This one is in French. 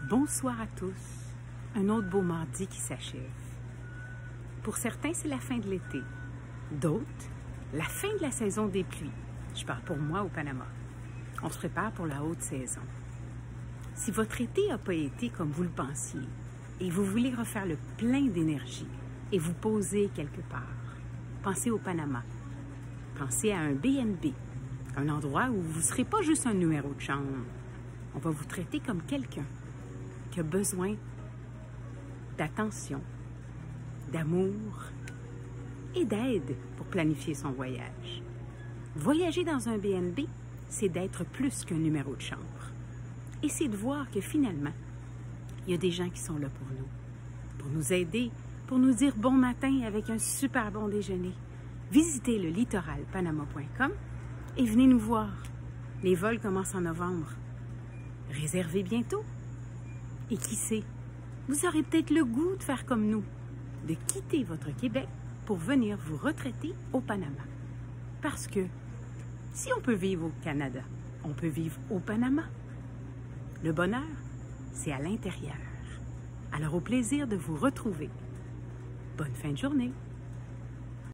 Bonsoir à tous. Un autre beau mardi qui s'achève. Pour certains, c'est la fin de l'été. D'autres, la fin de la saison des pluies. Je parle pour moi au Panama. On se prépare pour la haute saison. Si votre été n'a pas été comme vous le pensiez et vous voulez refaire le plein d'énergie et vous poser quelque part, pensez au Panama. Pensez à un B&B, un endroit où vous ne serez pas juste un numéro de chambre. On va vous traiter comme quelqu'un qui a besoin d'attention, d'amour et d'aide pour planifier son voyage. Voyager dans un B&B, c'est d'être plus qu'un numéro de chambre. Et c'est de voir que finalement, il y a des gens qui sont là pour nous aider, pour nous dire bon matin avec un super bon déjeuner. Visitez le littoralpanama.com et venez nous voir. Les vols commencent en novembre. Réservez bientôt. Et qui sait, vous aurez peut-être le goût de faire comme nous, de quitter votre Québec pour venir vous retraiter au Panama. Parce que si on peut vivre au Canada, on peut vivre au Panama. Le bonheur, c'est à l'intérieur. Alors au plaisir de vous retrouver. Bonne fin de journée.